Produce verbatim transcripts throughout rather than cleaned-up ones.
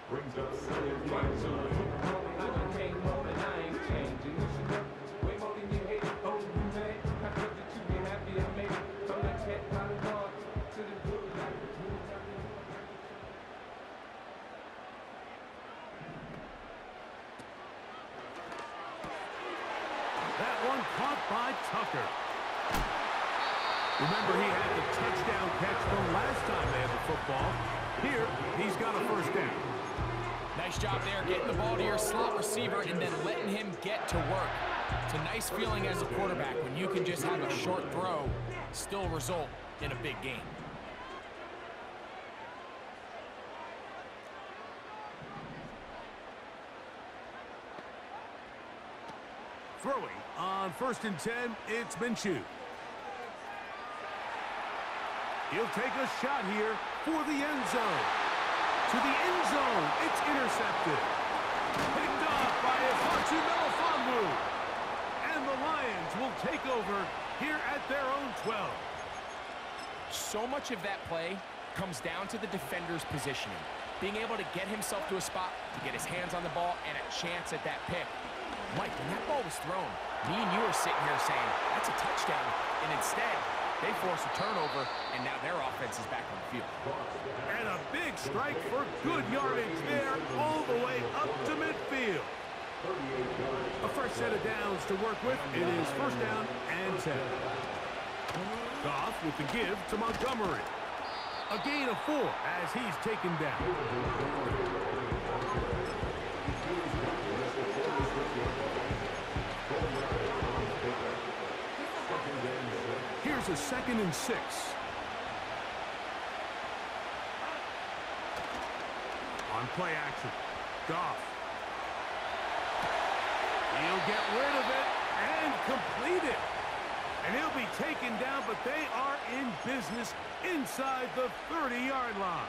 Brings up second right side. That one caught by Tucker. Remember, he had the touchdown catch from last time they had the football. Here, he's got a first down. Nice job there getting the ball to your slot receiver and then letting him get to work. It's a nice feeling as a quarterback when you can just have a short throw still result in a big game. Throwing on first and ten, it's Minshew. He'll take a shot here for the end zone. To the end zone, it's intercepted. Picked off by Ifeatu Melifonwu. And the Lions will take over here at their own twelve. So much of that play comes down to the defender's positioning. Being able to get himself to a spot, to get his hands on the ball, and a chance at that pick. Mike, when that ball was thrown, me and you are sitting here saying, that's a touchdown. And instead, they force a turnover, and now their offense is back on the field. And a big strike for good yardage there, all the way up to midfield. A fresh set of downs to work with. It is first down and ten. Goff with the give to Montgomery. A gain of four as he's taken down. Here's a second and six. On play action, Goff. He'll get rid of it and complete it. And he'll be taken down, but they are in business inside the thirty-yard line.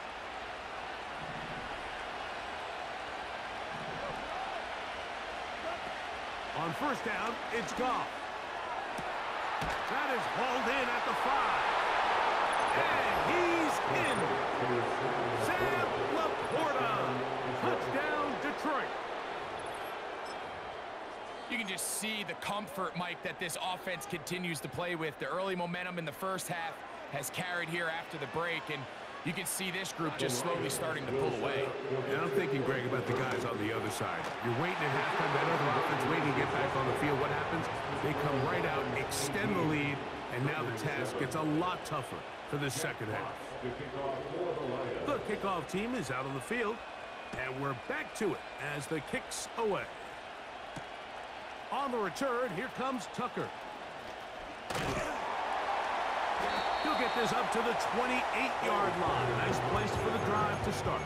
On first down, it's Goff. That is hauled in at the five. And he's in. Sam Laporta. Touchdown, Detroit. You can just see the comfort, Mike, that this offense continues to play with. The early momentum in the first half has carried here after the break, and you can see this group just slowly starting to pull away. And I'm thinking, Greg, about the guys on the other side. You're waiting at halftime, that other offense waiting to get back on the field. What happens? They come right out, extend the lead, and now the task gets a lot tougher for the second half. The kickoff team is out on the field, and we're back to it as the kick's away. On the return, here comes Tucker. He'll get this up to the twenty-eight-yard line. Nice place for the drive to start.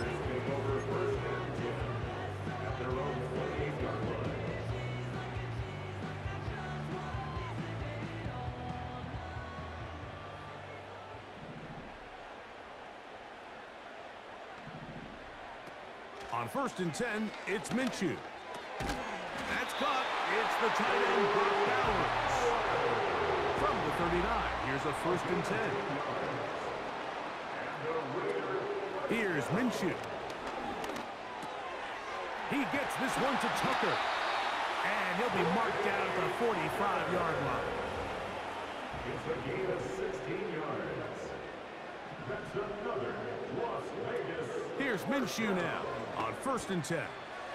On first and ten, it's Minshew. That's caught. It's the tight end, Brock Bowers. From the thirty-nine, here's a first and ten. Here's Minshew. He gets this one to Tucker. And he'll be marked down at the forty-five-yard line. It's a gain of sixteen yards. That's another Las Vegas. Here's Minshew now on first and ten.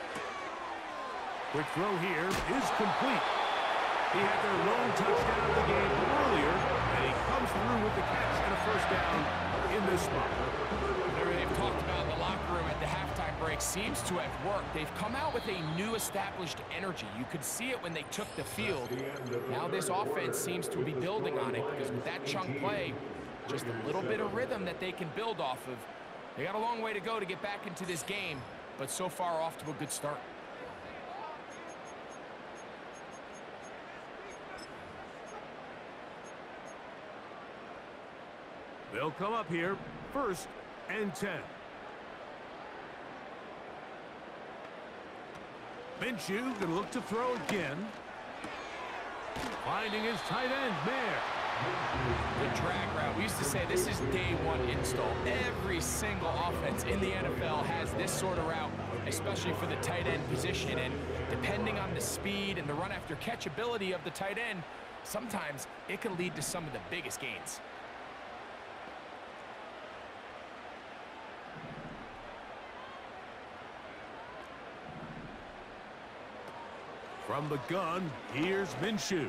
Quick throw here is complete. He had their lone touchdown of the game earlier, and he comes through with the catch and a first down in this spot. They've talked about the locker room at the halftime break seems to have worked. They've come out with a new established energy. You could see it when they took the field. Now this offense seems to be building on it because with that chunk play, just a little bit of rhythm that they can build off of. They got a long way to go to get back into this game, but so far off to a good start. They'll come up here, first and ten. Minshew gonna look to throw again. Finding his tight end, Mayer. The drag route. We used to say this is day one install. Every single offense in the N F L has this sort of route, especially for the tight end position. And depending on the speed and the run after catch ability of the tight end, sometimes it can lead to some of the biggest gains. From the gun, here's Minshew.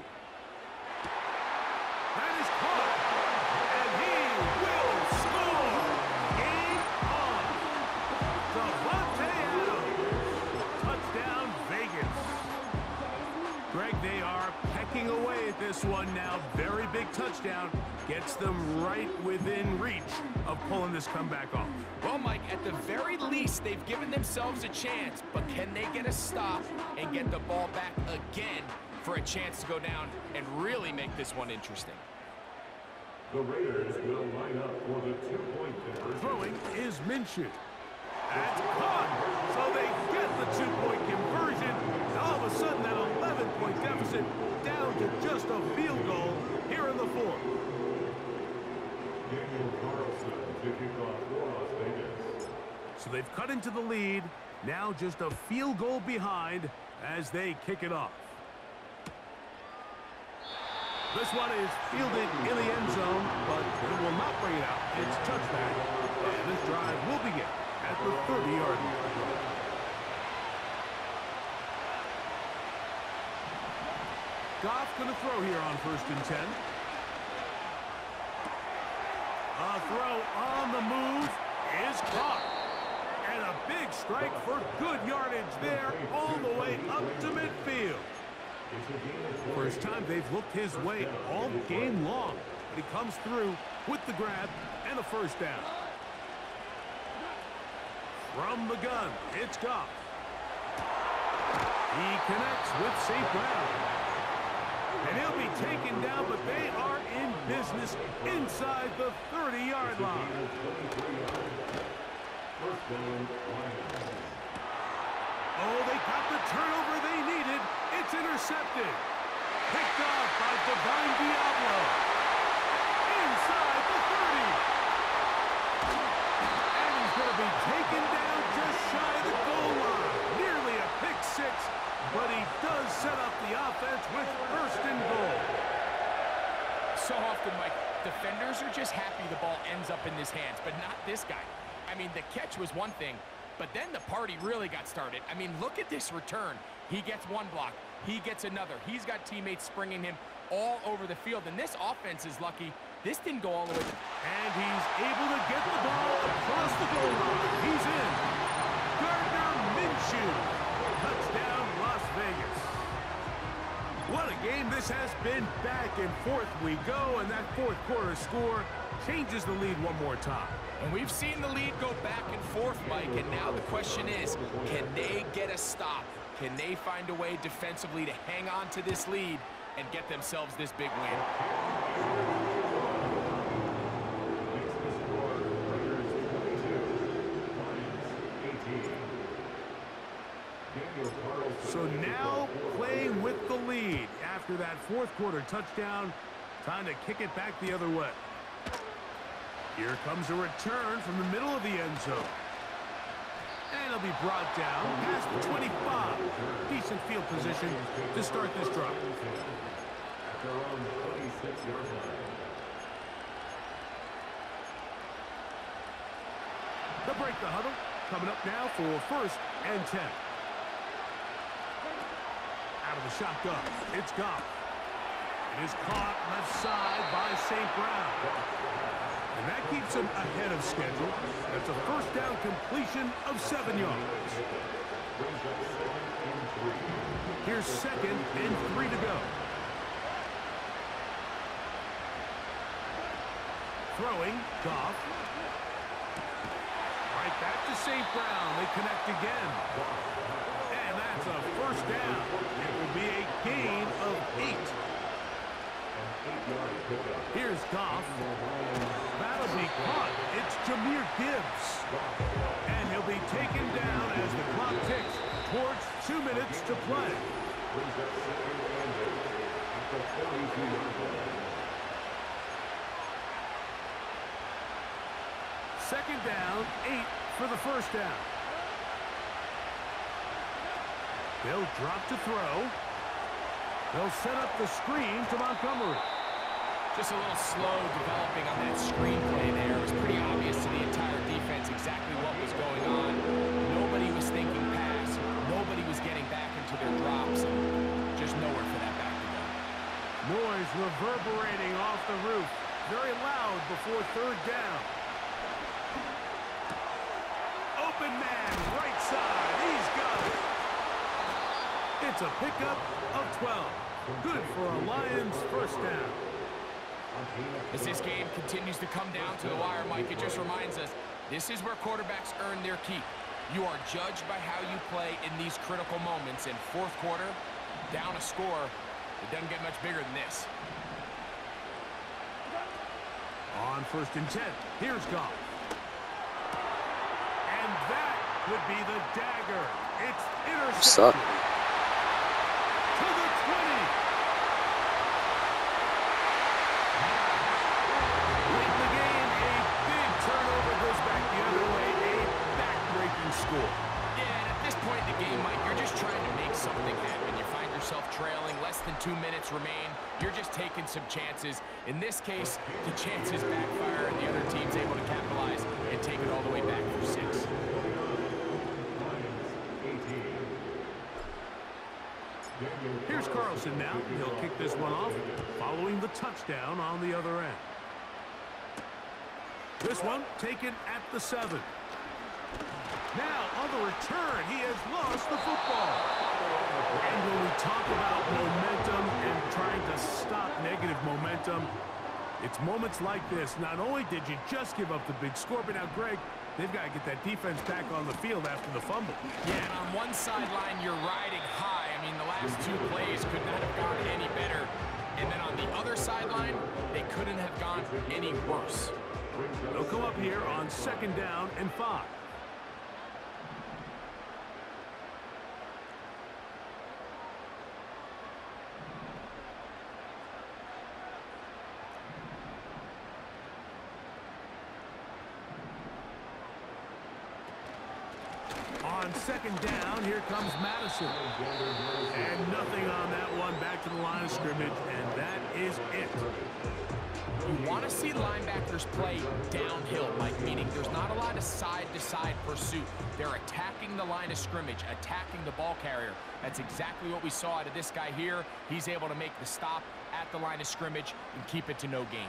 That is caught, and he will score! Game on! Davante Adams. Touchdown, Vegas. Greg, they are pecking away at this one now. Very big touchdown. Gets them right within reach of pulling this comeback off. Well, Mike, at the very least, they've given themselves a chance, but can they get a stop and get the ball back again for a chance to go down and really make this one interesting? The Raiders will line up for the two-point conversion. Throwing is Minshew. That's caught, so they get the two-point conversion. And all of a sudden, that eleven-point deficit down to just a field goal here in the fourth. Daniel Carlson to kick off for Las Vegas. So they've cut into the lead. Now just a field goal behind as they kick it off. This one is fielded in the end zone, but it will not bring it out. It's touchback, and this drive will begin at the thirty-yard line. Goff going to throw here on first and ten. A throw on the move is caught. And a big strike for good yardage there all the way up to midfield. First time they've looked his way all game long. But he comes through with the grab and a first down. From the gun, it's Goff. He connects with Saint Brown. And he'll be taken down, but they are in business inside the thirty-yard line. Oh, they got the turnover they needed. It's intercepted. Picked off by Divine Diablo. Inside the thirty. And he's going to be taken down just shy of the goal line. Nearly a pick six, but he does set up the offense with first and goal. So often, Mike, defenders are just happy the ball ends up in his hands, but not this guy. I mean, the catch was one thing, but then the party really got started. I mean, look at this return. He gets one block. He gets another. He's got teammates springing him all over the field, and this offense is lucky. This didn't go all the way. And he's able to get the ball across the goal line. He's in. Gardner Minshew. Touchdown, Las Vegas. What a game this has been. Back and forth we go, and that fourth quarter score changes the lead one more time. And we've seen the lead go back and forth, Mike, and now the question is, can they get a stop? Can they find a way defensively to hang on to this lead and get themselves this big win? So now playing with the lead after that fourth quarter touchdown, time to kick it back the other way. Here comes a return from the middle of the end zone. And it'll be brought down past the twenty-five. Decent field position to start this drive. They'll break the huddle. Coming up now for first and ten. Out of the shotgun, it's Goff. It is caught left side by Saint Brown. And that keeps him ahead of schedule. That's a first down completion of seven yards. Here's second and three to go. Throwing, Goff. Right back to Saint Brown. They connect again. And that's a first down. It will be a gain of eight. Here's Goff. That'll be caught. It's Jahmyr Gibbs. And he'll be taken down as the clock ticks towards two minutes to play. Second down, eight for the first down. They'll drop to throw. They'll set up the screen to Montgomery. Just a little slow developing on that screenplay there. It was pretty obvious to the entire defense exactly what was going on. Nobody was thinking pass. Nobody was getting back into their drops. And just nowhere for that back to go. Noise reverberating off the roof. Very loud before third down. Open man, right side. He's got it. It's a pickup of twelve. Good for a Lions first down. As this game continues to come down to the wire, Mike, it just reminds us, this is where quarterbacks earn their keep. You are judged by how you play in these critical moments. In fourth quarter, down a score, it doesn't get much bigger than this. On first and ten, here's Goff. And that would be the dagger. It's intercepted. To the twenty. Late in the game, a big turnover goes back the other way. A back-breaking score. Yeah, and at this point in the game, Mike, you're just trying to make something happen. You find yourself trailing, less than two minutes remain. You're just taking some chances. In this case, the chances backfire, and the other team's able to capitalize and take it all the way back for six. Here's Carlson now. He'll kick this one off, following the touchdown on the other end. This one taken at the seven. Now, on the return, he has lost the football. And when we talk about momentum and trying to stop negative momentum, it's moments like this. Not only did you just give up the big score, but now, Greg, they've got to get that defense back on the field after the fumble. Yeah, and on one sideline, you're riding high. I mean, the last two plays could not have gone any better. And then on the other sideline, they couldn't have gone any worse. They'll come up here on second down and five. On second down, here comes Madison. And nothing on that one. Back to the line of scrimmage, and that is it. You want to see linebackers play downhill, Mike, meaning there's not a lot of side-to-side pursuit. They're attacking the line of scrimmage, attacking the ball carrier. That's exactly what we saw out of this guy here. He's able to make the stop at the line of scrimmage and keep it to no gain.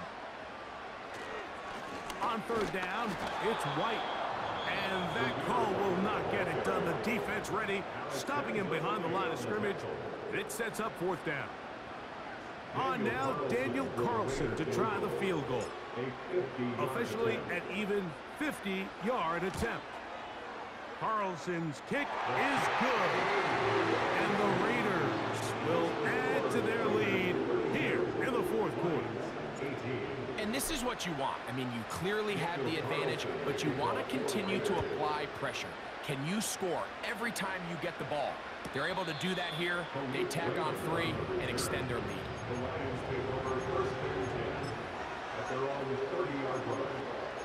On third down, it's White. And that call will not get it done. The defense ready, stopping him behind the line of scrimmage. It sets up fourth down. On now, Daniel Carlson to try the field goal. Officially an even fifty-yard attempt. Carlson's kick is good. And the Raiders will add to their lead here in the fourth quarter. And this is what you want. I mean, you clearly have the advantage, but you want to continue to apply pressure. Can you score every time you get the ball? They're able to do that here. They tack on three and extend their lead. The Lions take over first and ten at their own thirty-yard line.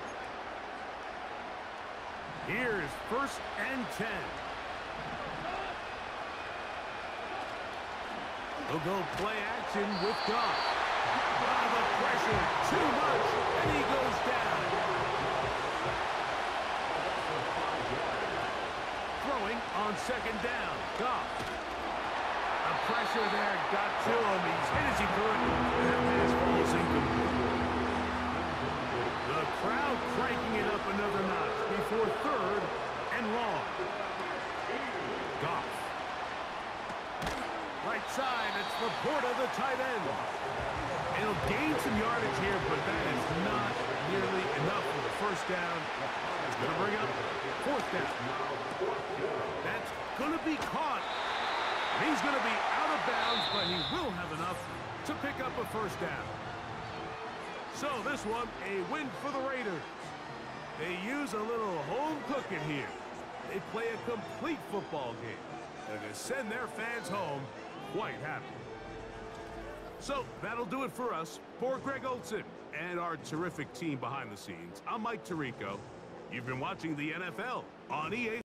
Here's first and ten. They'll go play action with Goff. Ah, the pressure, too much, and he goes down. Throwing on second down, Goff. The pressure there got to him. He's hit as he threw it. That pass falls incomplete. The crowd cranking it up another notch before third and long. Goff. Right side, it's Laporta, the tight end. He'll gain some yardage here, but that is not nearly enough for the first down. It's going to bring up fourth down. That's going to be caught. He's going to be out of bounds, but he will have enough to pick up a first down. So this one, a win for the Raiders. They use a little home cooking here. They play a complete football game. They're going to send their fans home quite happy. So that'll do it for us. For Greg Olsen and our terrific team behind the scenes, I'm Mike Tirico. You've been watching the N F L on E A